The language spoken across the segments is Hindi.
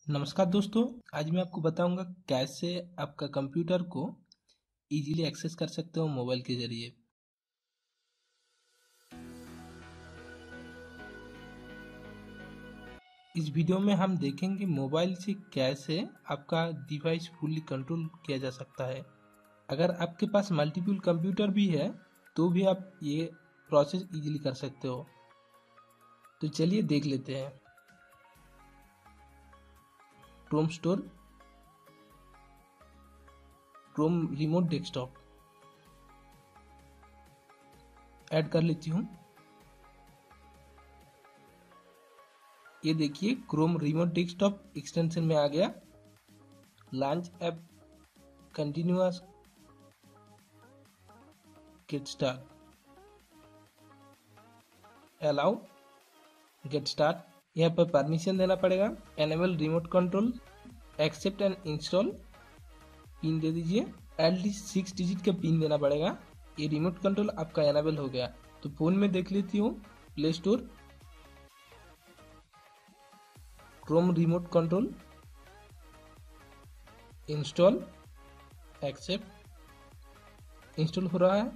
नमस्कार दोस्तों। आज मैं आपको बताऊंगा कैसे आपका कंप्यूटर को इजीली एक्सेस कर सकते हो मोबाइल के जरिए। इस वीडियो में हम देखेंगे मोबाइल से कैसे आपका डिवाइस फुल्ली कंट्रोल किया जा सकता है। अगर आपके पास मल्टीपल कंप्यूटर भी है तो भी आप ये प्रोसेस इजीली कर सकते हो। तो चलिए देख लेते हैं। Chrome store, Chrome remote desktop add कर लेती हूँ। ये देखिए क्रोम रिमोट डेस्कटॉप एक्सटेंशन में आ गया। Launch app, continuous, get start, allow, get start. यहाँ पर परमिशन देना पड़ेगा। Enable remote control, accept and install, pin दे दीजिए। एटलीस्ट 6 डिजिट का पिन देना पड़ेगा। ये रिमोट कंट्रोल आपका एनेबल हो गया। तो फोन में देख लेती हूँ, Play Store, Chrome remote control, install, accept, install हो रहा है।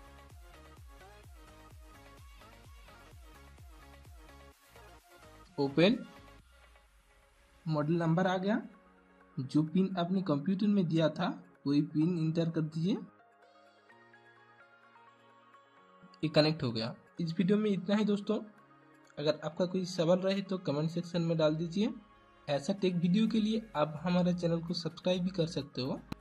ओपन, मॉडल नंबर आ गया। जो पिन आपने कंप्यूटर में दिया था वही पिन इंटर कर दीजिए। ये कनेक्ट हो गया। इस वीडियो में इतना ही दोस्तों। अगर आपका कोई सवाल रहे तो कमेंट सेक्शन में डाल दीजिए। ऐसा टेक वीडियो के लिए आप हमारे चैनल को सब्सक्राइब भी कर सकते हो।